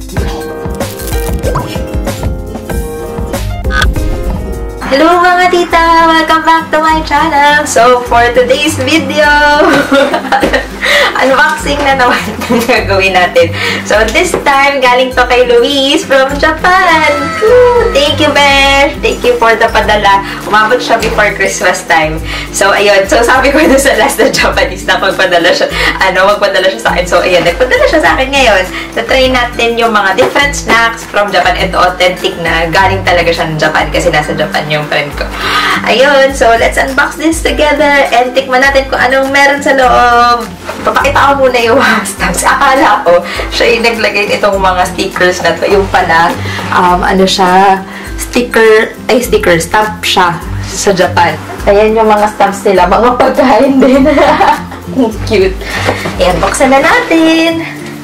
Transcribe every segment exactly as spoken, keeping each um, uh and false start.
Hello mga tita! Welcome back to my channel! So, for today's video, unboxing na naman ang gagawin natin. So, this time, galing to kay Luis from Japan! Woo! Thank you, Besh! Thank you for the padala. Umabot siya before Christmas time. So, ayun. So, sabi ko na sa last na Japanese na magpadala siya, ano, magpadala siya sa akin. So, ayun. Nagpadala siya sa akin ngayon. Na-try natin yung mga different snacks from Japan. Ito, authentic na. Galing talaga siya ng Japan kasi nasa Japan yung friend ko. Ayun. So, let's unbox this together and tikman natin kung anong meron sa loob. Papakita ko muna yung stamps. Akala ko, siya yung naglagay itong mga stickers na to. Yung pala, um, ano siya, sticker, ay sticker, stamp siya sa Japan. Ayan yung mga stamps nila. Mga pagkain din. Cute. Ayan, buksan na natin.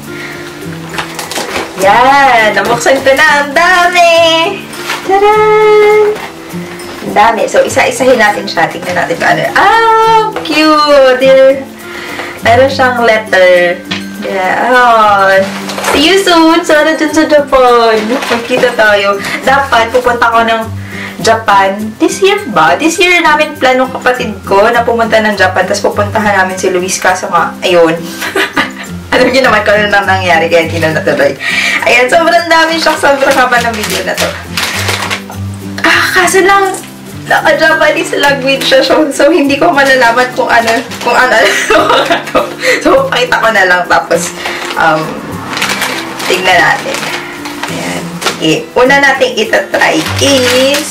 Yan. Nabuksan ko na. Ang dami. Taran! Ang dami. So, isa-isahin natin siya. Tingnan natin kung ano. Ah! Cute! There. Meron siyang letter. Yeah. Oh. See you soon! Sana dyan sa Japan. Magkita tayo. Dapat pupunta ko ng Japan. This year ba? This year namin planong kapatid ko na pumunta ng Japan. Tapos pupuntahan namin si Luis. Kaso nga, ayun. Alam niyo naman kung ano nang nangyari. Kaya hindi na natuloy. Ayan, sobrang dami siya. Sobrang haba ng video na to. Ah, kaso lang, naka-Japanese language siya. So, so, hindi ko malalaman kung ano, kung ano. So, pakita ko na lang. Tapos, um, tignan natin. Ayan. Okay. Una natin itatry is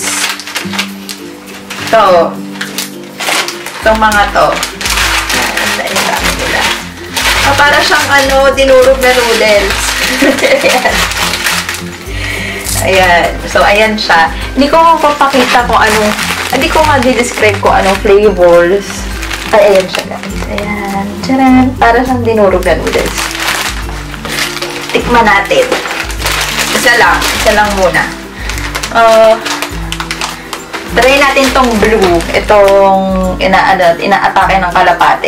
ito. Itong mga to. Ayan. Ang dami nila. Ah, para siyang ano, dinurog na noodles. Ayan. Ayan. So, ayan siya. Hindi ko mapapakita kung anong, hindi ko ma-describe kung anong flavors. Ay, ayan siya, guys. Ayan. Tcharan! Para siyang dinurog na noodles. Tikman natin. Isa lang. Isa lang muna. Uh, try natin tong blue. Itong ina-ano, ina-atake ng kalapate.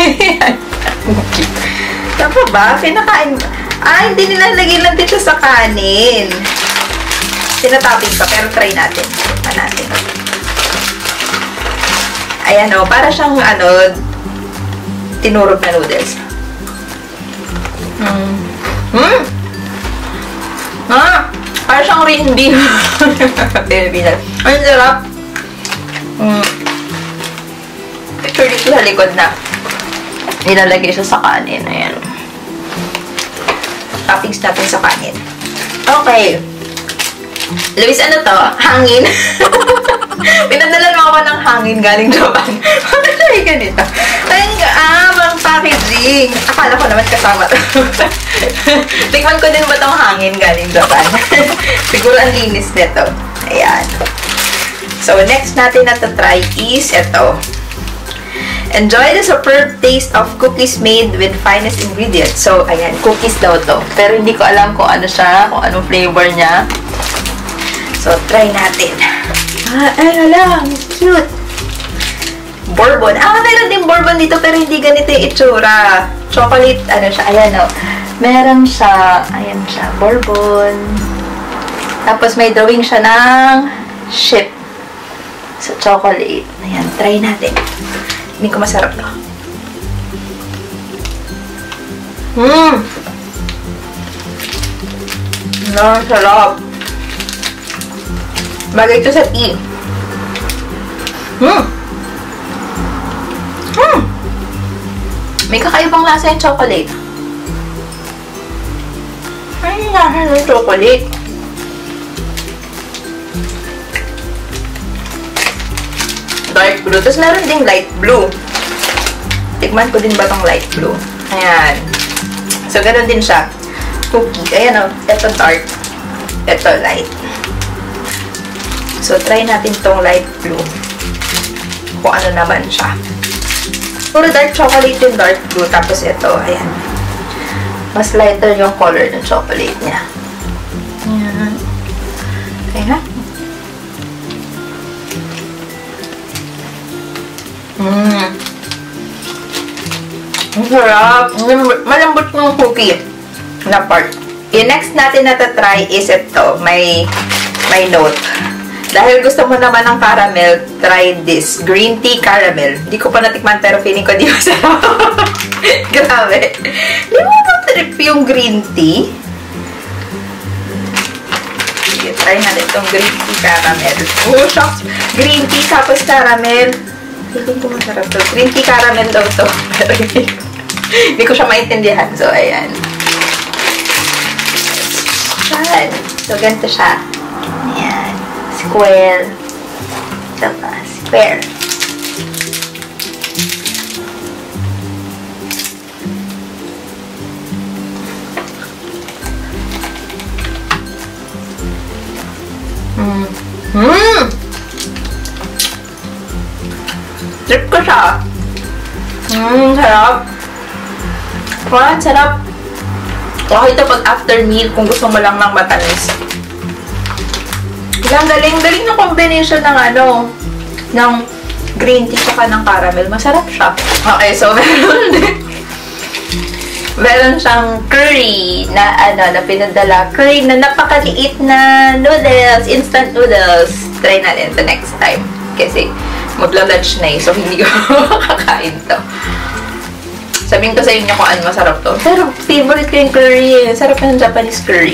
Tama ba? Pinakain. Ah, hindi nilalagay lang dito sa kanin. Tinatapin pa, pero try natin. Tikman natin. Ayan o, para siyang, ano, tinurog na noodles. Hmm. Hmm! Ah! Para siyang reindeer. Filipino. Ang sarap. Hmm. Picture dito sa likod na. Nilalagay siya sa kanin. Ayan. Toppings natin sa kanin. Okay. Luis, ano to? Hangin. Pinadala mo ako ng hangin galing Japan. Bakit siya yung ganito? Ayun nga, ah, mga packaging. Akala ko naman kasama to. Tikman ko din ba itong hangin galing Japan? Siguro ang linis nito. Ayan. So, next natin na to-try is ito. Enjoy the superb taste of cookies made with finest ingredients. So, ayan, cookies daw to. Pero hindi ko alam kung ano siya, kung anong flavor niya. So, try natin. Ah, ano lang. Cute. Bourbon. Ah, meron din bourbon dito pero hindi ganito yung itsura. Chocolate, ano siya. Ayan, o. Meron siya. Ayan siya. Bourbon. Tapos may drawing siya ng ship. So, chocolate. Ayan, try natin. Hindi ko masarap to. Mmm! No, sarap. Bagay ito sa tea. Hmm. Hmm. May kakaibang lasa yung chocolate. Ay, lasa ng chocolate. Dark blue. Tapos meron ding light blue. Tikman ko din ba tong light blue? Ayan. So, ganun din siya. Cookie. Ayan o. Ito dark. Ito light. So, try natin tong light blue. Kung ano naman siya. Puro dark chocolate yung dark blue. Tapos ito, ayan. Mas lighter yung color ng chocolate niya. Ayan. Ayan. Mmm. Ang sarap. Malambot yung cookie na part. Yung next natin na try is ito. May, may note. Dahil gusto mo naman ng caramel, try this. Green tea caramel. Hindi ko pa natikman pero feeling ko di masarap. Grabe. Di mo ba trip yung green tea? Sige, try natin itong green tea caramel. Oh, shocks. Green tea tapos caramel. Feeling ko masarap to. Green tea caramel daw to. Pero hindi ko siya maintindihan. So, ayan. Ayan. So, ganito siya. Ayan. Square. Ito pa. Square. Hmm. Hmm! Trip ko siya. Hmm, sarap. Wow, sarap. Okay ito pag after meal kung gusto mo lang ng matamis. Ang galing-galing ng combination ng ano, ng green tea saka ng caramel. Masarap siya. Okay, so meron meron siyang curry na ano, na pinadala. Curry na napakaliit na noodles, instant noodles. Try natin ito next time. Kasi magla-lunch na eh, so hindi ko makakain to. Sabihin ko sa inyo kung ano masarap to. Pero favorite ko yung curry eh. Sarap ng Japanese curry.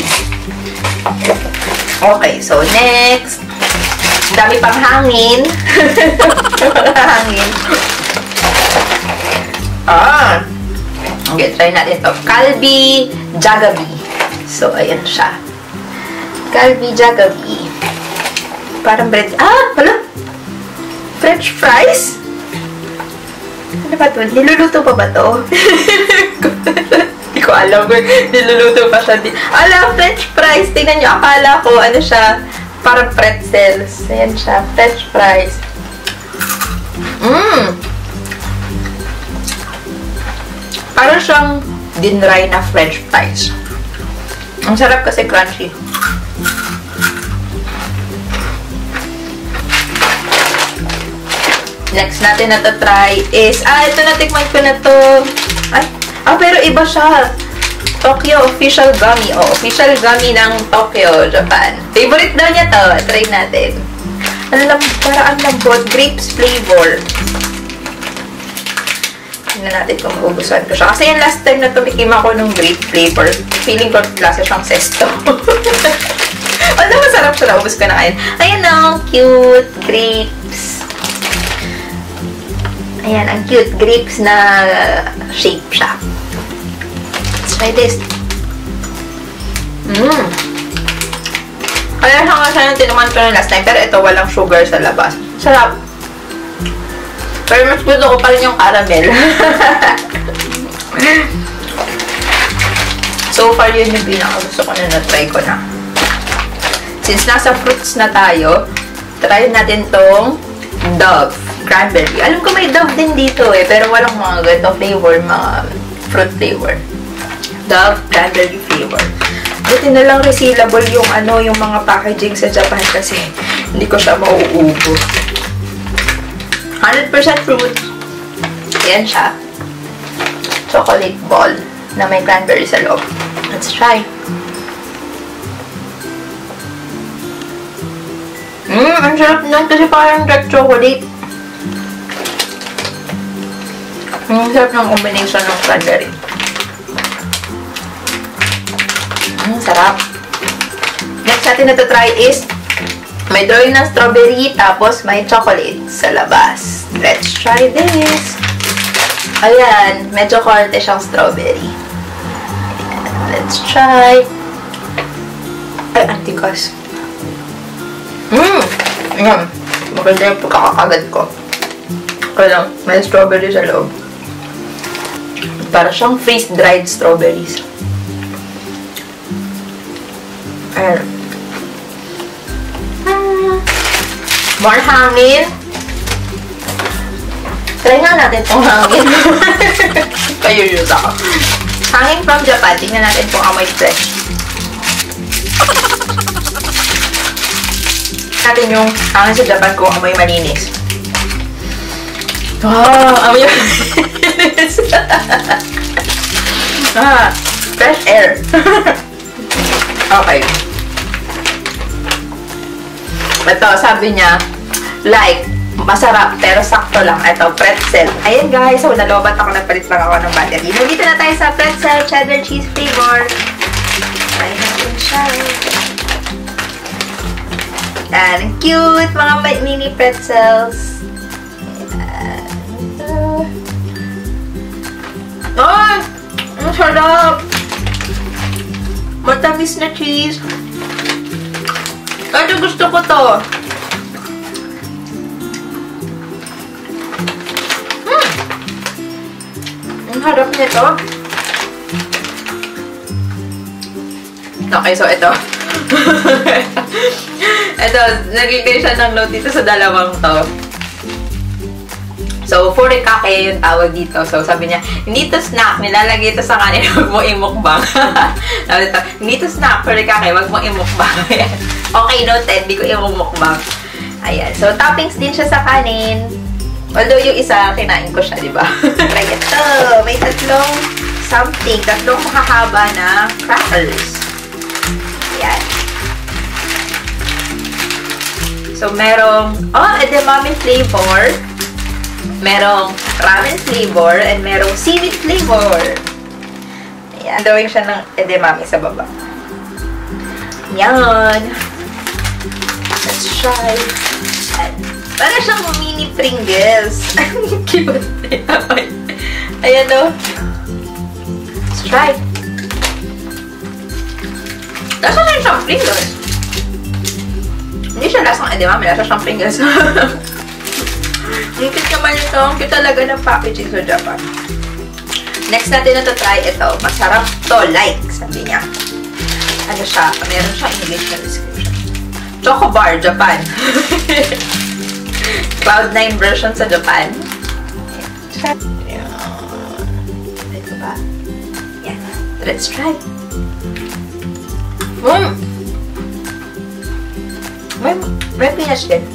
Okay, so next. Dami pang hangin. hangin. Ah! Okay, try natin to. Kalbi Jagabi. So, ayan siya. Kalbi Jagabi. Parang bread. Ah! Wala! French fries? Ano ba ito? Niluluto pa ba ito? Hindi ko alam kung niluluto pa siya. Ala, French fries! Tingnan nyo, akala ko, ano siya, parang pretzels. Ayan siya, French fries. Mmm! Parang siyang dinray na French fries. Ang sarap kasi crunchy. Next natin na to-try is, ah, ito natikman ko na to. Ay, ah, pero iba siya. Tokyo Official Gummy. Oh, official gummy ng Tokyo, Japan. Favorite daw niya to. Try natin. Alam, parang ang lambot. Grapes flavor. Tingnan natin kung magugustuhan ko siya. Kasi yung last time na tumikim ako ng grape flavor, feeling ko klase siyang sesto. Alam, masarap siya. Naubos ko na kain. Ayan o, cute grapes. Ayan, ang cute grapes na shape siya. Let's try this. Mmm. Kaya siya nga siya yung tinaman ko na last time, pero ito walang sugar sa labas. Sarap. Pero mas gusto ko pa rin yung caramel. So far, yun yung pinaka-gusto ko na na-try ko na. Since nasa fruits na tayo, try natin tong Dove Cranberry. Alam ko may Dove din dito eh, pero walang mga ganito flavor, mga fruit flavor. Dove Cranberry flavor. Buti na lang resealable yung ano, yung mga packaging sa Japan kasi hindi ko siya mauubo. one hundred percent fruit. Ayan siya. Chocolate ball na may cranberry sa loob. Let's try. Mmm, ang sarap nun kasi parang dark chocolate. Ang sarap ng combination ng cranberry. Ang sarap. Next natin na to try is may drawing ng strawberry tapos may chocolate sa labas. Let's try this. Ayan, medyo korte siyang strawberry. Ayan, let's try. Ay, antikas. Mmm! Ayan. Maganda yung pagkakagad ko. Kaya lang, may strawberry sa loob. Para siyang freeze-dried strawberries. Ayan. Hmm. More hangin. Try nga natin itong hangin. Kayuyus ako. Hangin from Japan. Tingnan natin kung amoy fresh. Natin yung hangin sa Japan kung amoy malinis. Wow! Amoy malinis. Ah, fresh air. Okay. Ito, sabi niya, like, masarap, pero sakto lang. Ito, pretzel. Ayan guys, so nalobat ako, nagpalit lang ako ng battery. Nandito na tayo sa pretzel, cheddar cheese flavor. Try natin siya. Yan, ang cute, mga mini pretzels. Yan. Ay! Ang sarap! Matamis na cheese. Ito, gusto ko to. Hmm. Ang harap nito. Okay, so ito. Ito, nagbigay siya ng note dito sa dalawang to. So, furikake yung tawag dito. So, sabi niya, hindi to snack. Nilalagay ito sa kanin. Huwag mo imukbang. Sabi ito, hindi to snack. Furikake. Huwag mo imukbang. Okay, noted. Hindi ko imumukbang. Ayan. So, toppings din siya sa kanin. Although, yung isa, kinain ko siya, di ba? Try ito. May tatlong something. Tatlong makahaba na crackers. Ayan. So, merong, oh, edamame flavor. Merong ramen flavor and merong seaweed flavor. Ayan. Drawing siya ng edamame sa baba. Yan. Let's try. Ayan. Para siyang mini Pringles. Cute. Ayan o. Let's try. Lasa na siyang Pringles. Hindi siya lasang edamame. Lasa siyang Pringles. Ang cute naman ito. Ang cute talaga ng packaging sa Japan. Next natin na to try ito. Masarap to. Like, sabi niya. Ano siya? Meron siya English na description. Choco Bar, Japan. Cloud nine version sa Japan. Ayan. Ito ba? Yan. Let's try. Mmm! May, may peanuts din.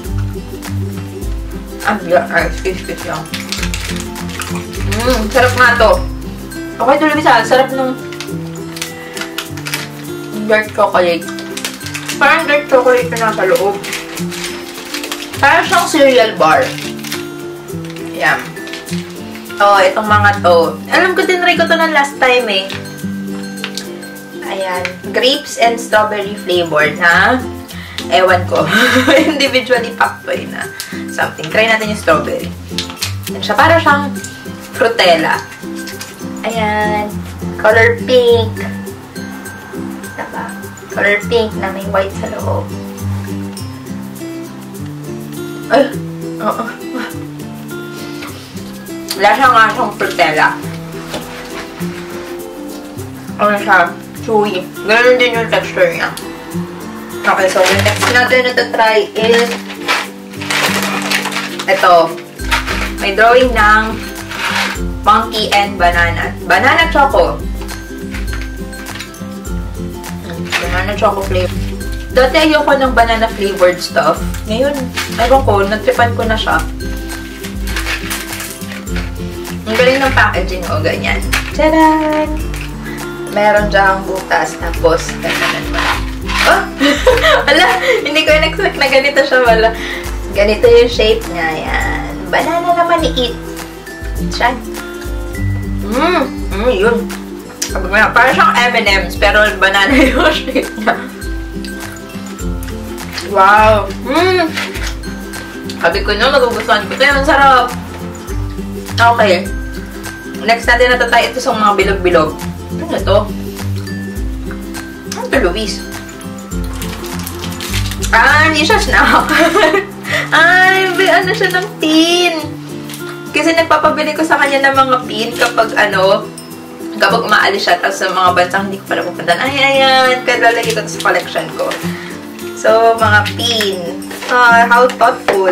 Ang biyak. Ay, excuse lang. Mmm, sarap nga to. Okay, tuloy bisa. Sarap nung dark chocolate. Parang dark chocolate na nasa loob. Parang siyang cereal bar. Ayan. Oh, itong mga to. Alam ko, tinry ko to ng last time eh. Ayan. Grapes and strawberry flavored, ha? Ewan ko. Individually packed to yun, ha? Something. Try natin yung strawberry. Ayan siya. Para siyang frutella. Ayan. Color pink. Diba? Color pink na may white sa loob. Ay! Oo. Lasa nga siyang frutella. Ano siya? Chewy. Ganun din yung texture niya. Okay, so yung next natin na try is ito. May drawing ng monkey and banana. Banana choco. Banana choco flavor. Dati ayoko ng banana flavored stuff. Ngayon, ewan ko, natripan ko na siya. Ang galing ng packaging o ganyan. Tadaan! Meron dyang butas. Tapos, ganyan mo. Oh! Wala! Hindi ko in-expect na ganito siya. Wala. Ganito yung shape niya. Yan. Banana naman i-eat. Try. Mmm! Mmm, yun. Parang siyang M and M's, pero banana yung shape niya. Wow! Mmm! Sabi ko na, magugustuhan ko ito. Ang sarap! Okay. Next natin natatay ito sa mga bilog-bilog. Ano ito? Ano ito, Luis? Ah, hindi siya snack. Ay, ano siya ng pin. Kasi nagpapabili ko sa kanya ng mga pin kapag ano, kapag umaalis siya, tapos sa mga bansang hindi ko pala pupuntan. Ay, ayan, kaya lalagay ko sa collection ko. So, mga pin. Ah, how thoughtful.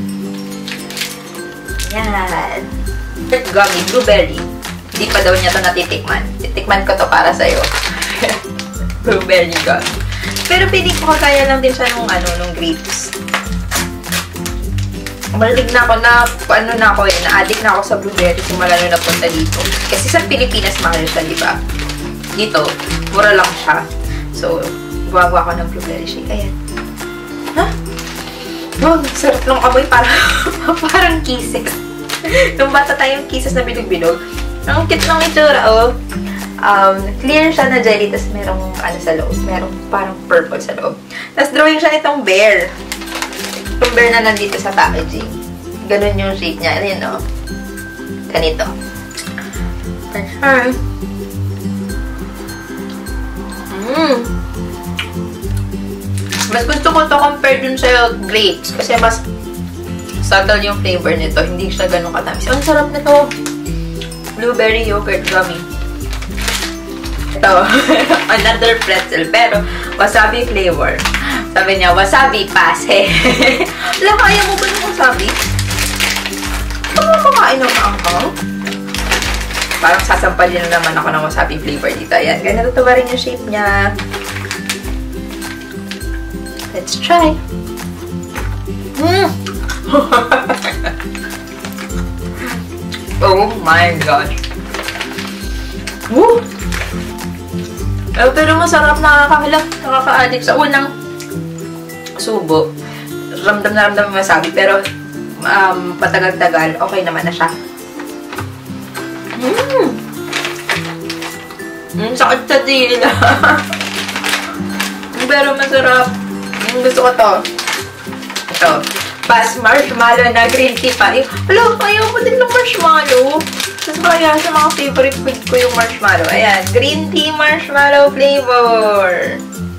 Yan. Gummy, blueberry. Hindi pa daw niya ito natitikman. Titikman ko to para sa'yo. Blueberry gum. Pero piling ko kaya lang din siya nung ano, nung grapes. Malig na ako na, ano na ako eh, na-addict na ako sa blueberry simula nung napunta dito. Kasi sa Pilipinas mahal siya, di ba? Dito, mura lang siya. So, Gumagawa ako ng blueberry shake. Ayan. Ha? Wow, sarap ng amoy. Parang, parang kisses. Nung bata tayong kisses na bilog-bilog. Ang cute ng itsura, oh. Um, clear siya na jelly, tapos merong ano sa loob. Merong parang purple sa loob. Tapos drawing siya nitong bear. Itong bear na nandito sa packaging. Ganun yung shape niya. Ayan, oh. Ganito. Hi. Mmm. Mas gusto ko to compare dun sa grapes. Kasi mas subtle yung flavor nito. Hindi siya ganun katamis. Ang sarap nito. Blueberry yogurt gummy. Ito. Another pretzel. Pero, wasabi flavor. Sabi niya, wasabi pase. Wala, kaya mo ba ng wasabi? Ano mo makain ng maangkang? Parang sasampalin na naman ako ng wasabi flavor dito. Ayan. Ganito to ba rin yung shape niya. Let's try. Mm. Oh my gosh. Woo! Eh, pero masarap, nakakahalak, nakaka-addict sa unang subo. Ramdam na ramdam yung wasabi, pero um, patagal-tagal, okay naman na siya. Mmm! Mm, sakit sa dila. Pero masarap. Mm, gusto ko to. Ito. Pas marshmallow na green tea pa. Eh, hala, ayaw ko din ng marshmallow. Kasi kaya sa mga favorite food ko yung marshmallow. Ayan, green tea marshmallow flavor.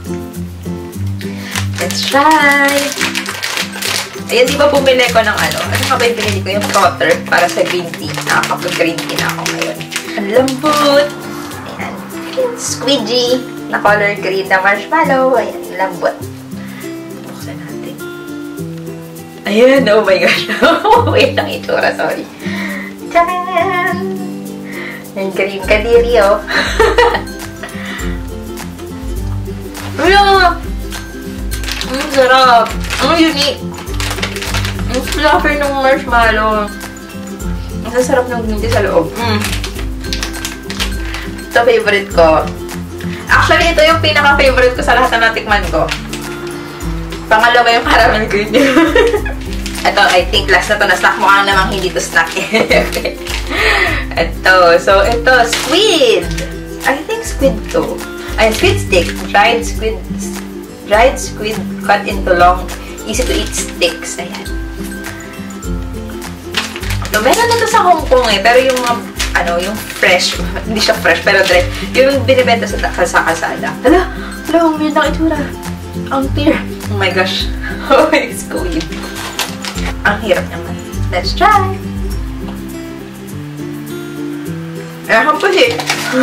Let's try. Ayan, di ba bumili ko ng ano? Ano ka ba yung pinili ko? Yung frotter para sa green tea. Nakakapag-green tea na ako ngayon. Ang lambot. Ayan. Squidgy na color green na marshmallow. Ayan, lambot. Buksan natin. Ayan, oh my gosh. Wait lang itsura, sorry. Tcharan! Yung green kadiri, oh. Ayan! Ang sarap. Ang unique. Ang fluffy ng marshmallow. Ang sarap ng green tea sa loob. Mm. Ito favorite ko. Actually, ito yung pinaka-favorite ko sa lahat na natikman ko. Pangalawa yung caramel green tea. Ito, I think last na to na snack. Mukhang namang hindi to snack. Ito. So, ito. Squid. I think squid to. Ay, squid stick. Dried squid. Dried squid cut into long, easy to eat sticks. Ayan. No, meron na to sa Hong Kong eh. Pero yung, ano, yung fresh. Hindi siya fresh, pero dry. Yung binibenta sa, sa kasada. Hala, hala, ang weird ng itsura. Ang clear. Oh my gosh. Oh, it's squid. Ang hirap naman. Let's try! Ayan po siya.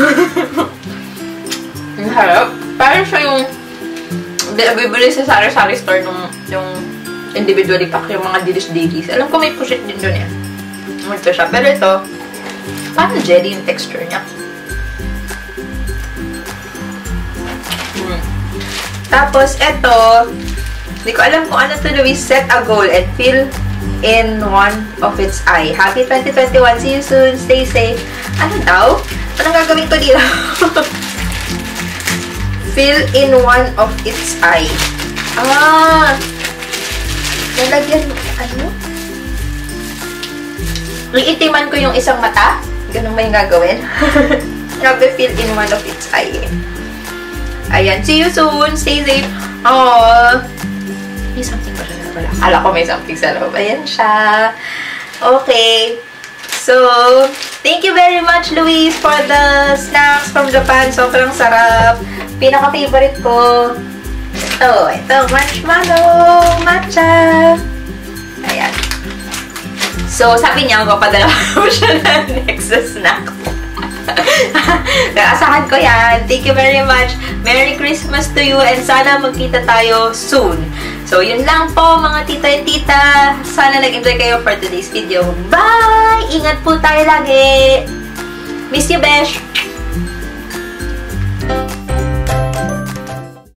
Ang harap. Parang siya yung bibili sa sari-sari store nung yung individually pack, yung mga dilis-dilis. Alam ko may pushit din doon yan. Ito siya. Pero ito, parang jelly yung texture niya. Hmm. Tapos, ito, hindi ko alam kung ano to, Luis. Set a goal and fill in one of its eye. Happy twenty twenty-one. See you soon. Stay safe. Ano daw? Anong gagawin ko dito? Fill in one of its eye. Ah! Nalagyan, ano? Iitiman ko yung isang mata. Ganun ba yung gagawin? Grabe, fill in one of its eye. Ayan. See you soon. Stay safe. Aww. May something ba siya na wala? Akala ko may something sa loob. Ayan siya. Okay. So, thank you very much, Luis, for the snacks from Japan. Sobrang sarap. Pinaka-favorite ko. Ito. Ito. Marshmallow. Matcha. Ayan. So, sabi niya, mapapadala ko siya na next snack. Naasahan ko yan. Thank you very much. Merry Christmas to you and sana magkita tayo soon. So, yun lang po mga tita and tita. Sana nag-enjoy kayo for today's video. Bye! Ingat po tayo lagi. Miss you, Besh!